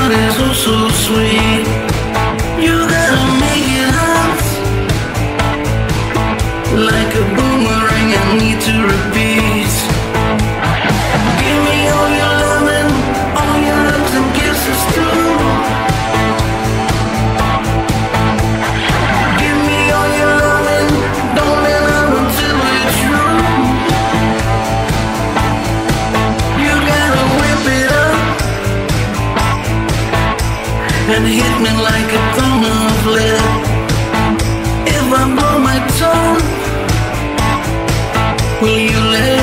heart is oh so sweet. You gotta make it hot, like a boomerang I need to repeat. Give me all your loving, all your hugs and kisses too. Give me all your loving, don't let up until it's true. You gotta whip it up and hit me like a ton of lead. If I blow my tongue, will you let